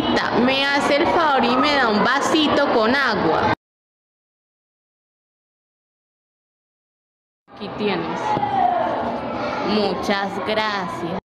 Señorita, ¿me hace el favor y me da un vasito con agua? Aquí tienes. Muchas gracias.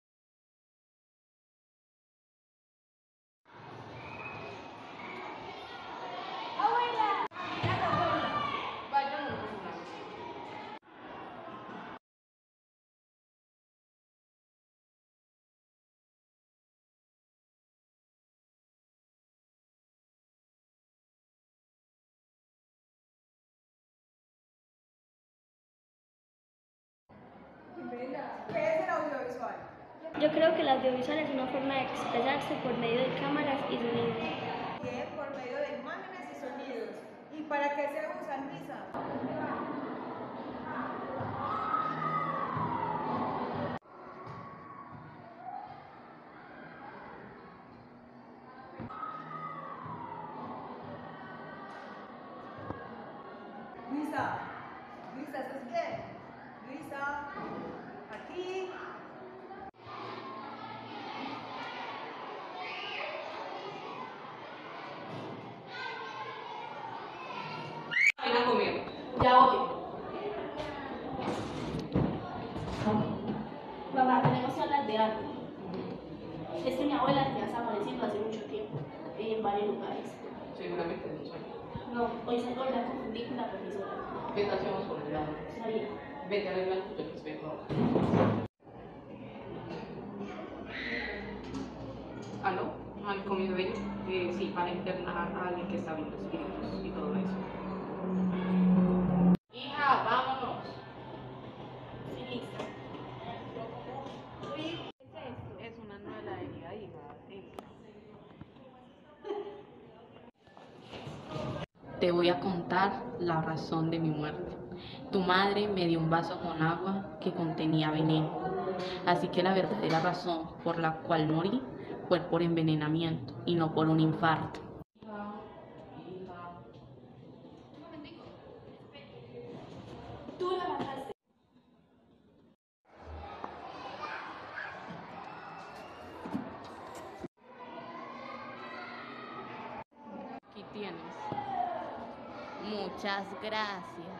¿Qué es el audiovisual? Yo creo que el audiovisual es una forma de expresarse por medio de cámaras y sonidos. Bien, por medio de imágenes y sonidos. ¿Y para qué se usan, Lisa? Luisa, Luisa, ¿estás bien? Luisa, aquí. Venga conmigo. Ya voy. Mamá, tenemos que hablar de algo. Es que mi abuela se me está apareciendo hace mucho tiempo y en varios lugares. Seguramente no soy. No, hoy la confundí con la profesora. ¿Qué tal si vamos por el lado? Está bien. Vete a arreglar tu espejo. ¿Aló? ¿Al comido bello? Sí, para internar a alguien que está viendo espíritus y todo eso. Hija, vámonos. Sí, lista. Es una nueva heladería, hija. Te voy a contar la razón de mi muerte. Tu madre me dio un vaso con agua que contenía veneno. Así que la verdadera razón por la cual morí fue por envenenamiento y no por un infarto. Tú la mataste. Aquí tienes. Muchas gracias.